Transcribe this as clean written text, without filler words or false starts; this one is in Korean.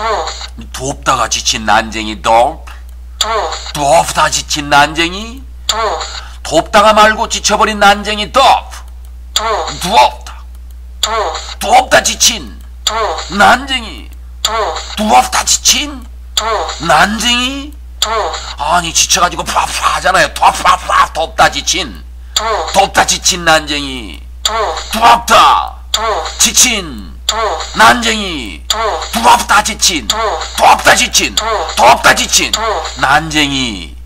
dwarf, 돕다가 지친 난쟁이 dwarf, dwarf, dwarf다 지친 난쟁이, dwarf, 돕다가 말고 지쳐버린 난쟁이 dwarf, dwarf, dwarf다, dwarf, 돕다 지친 dwarf, 난쟁이, dwarf, dwarf다 지친 dwarf, 난쟁이. dwarf, 아니 지쳐가지고 푸라푸라 하잖아요. 푸라푸라 돕다 지친, dwarf, 돕다 지친 난쟁이, dwarf, dwarf다 dwarf, 지친 dwarf, 난쟁이, dwarf, dwarf다 지친, dwarf, 돕다 지친, dwarf, 돕다 지친 dwarf. 난쟁이.